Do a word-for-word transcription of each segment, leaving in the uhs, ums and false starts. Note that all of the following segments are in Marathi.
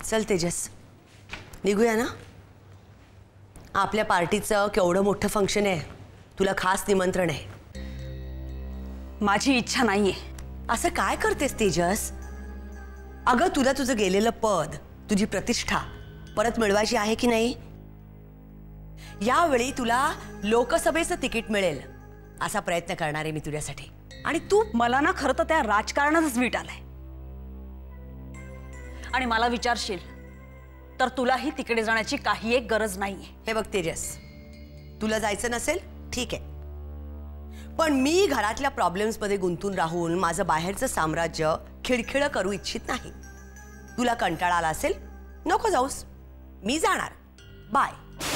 चल तेजस, निघूया ना. आपल्या पार्टीचं केवढं मोठं फंक्शन आहे, तुला खास निमंत्रण आहे. माझी इच्छा नाहीये. असं काय करतेस तेजस? अगं तुला तुझं गेलेलं पद, तुझी प्रतिष्ठा परत मिळवायची आहे की नाही? यावेळी तुला लोकसभेचं तिकीट मिळेल असा प्रयत्न करणार आहे मी तुझ्यासाठी. आणि तू मला ना खरं तर त्या राजकारणातच वीट आलाय. आणि मला विचारशील तर तुलाही तिकडे जाण्याची काही एक गरज नाहीये. हे बघ तेजस, तुला जायचं नसेल ठीक आहे, पण मी घरातल्या प्रॉब्लेम्स मध्ये गुंतून राहून माझं बाहेरचं साम्राज्य खिळखिळ करू इच्छित नाही. तुला कंटाळा आला असेल नको जाऊस, मी जाणार. बाय.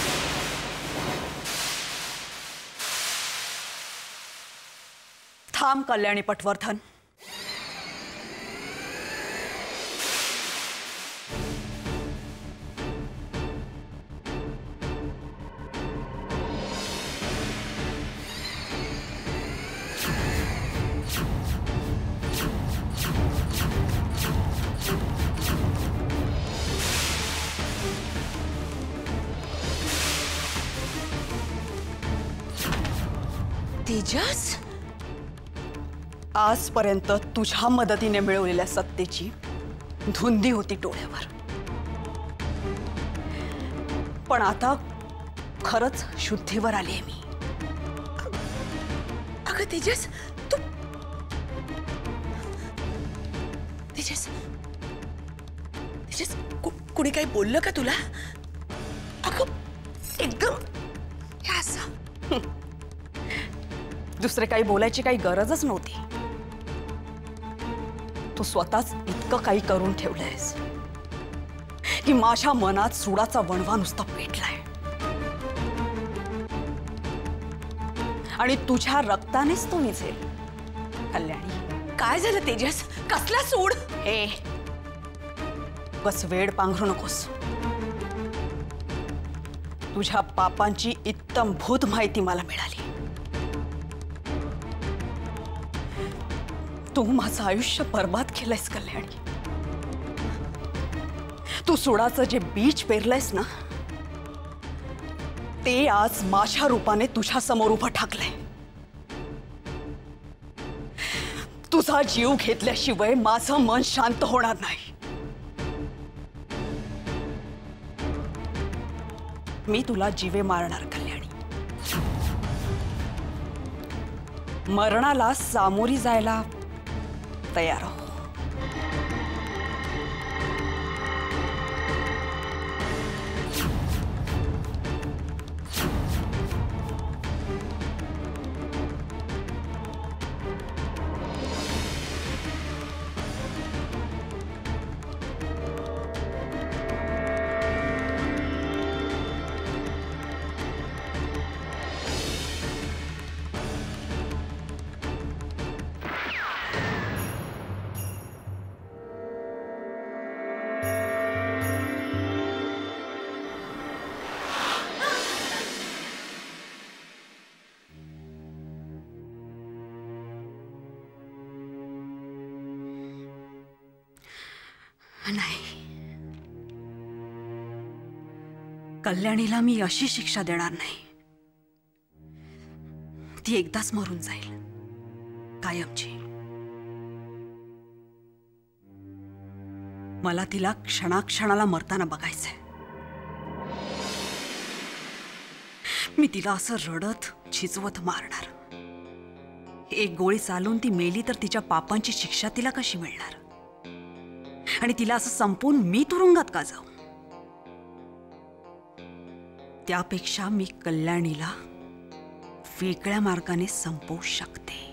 थांब कल्याणी पटवर्धन. तेजस, आजपर्यंत तुझ्या मदतीने मिळवलेल्या सत्तेची धुंदी होती डोळ्यावर, पण आता खरंच शुद्धीवर आलीये मी. अगं तेजस, तू तेजस तेजस कु, कुणी काही बोललं का तुला? अगं एकदम हे असं. दुसरे काही बोलायची काही गरजच नव्हती. तू स्वतःच इतकं काही करून ठेवलंयस की माझ्या मनात सुडाचा वणवा नुसता पेटलाय. आणि तुझ्या रक्तानेच तो विझेल. कल्याणी, काय झालं तेजस? कसला सूड? हे बस वेड पांघरू नकोस. तुझ्या पापांची इत्तमभूत माहिती मला मिळाली. तू माझं आयुष्य बर्बाद केलंयस कल्याणी. तू सुडाचं जे बीज पेरलंयस ना, ते आज माझ्या रूपाने तुझ्या समोर उभं ठाकलंय. तुझा जीव घेतल्याशिवाय माझं मन शांत होणार नाही. मी तुला जीवे मारणार कल्याणी. मरणाला सामोरी जायला तयार हो. नाही, कल्याणीला मी अशी शिक्षा देणार नाही. ती एकदाच मरून जाईल कायमची. मला तिला क्षणाक्षणाला मरताना बघायचंय. मी तिला असं रडत झिजवत मारणार. एक गोळी चालून ती मेली तर तिच्या पापांची शिक्षा तिला कशी मिळणार? आणि तिला असं संपून मी तुरुंगात का जाऊ? त्यापेक्षा मी कल्याणीला वेगळ्या मार्गाने संपवू शकते.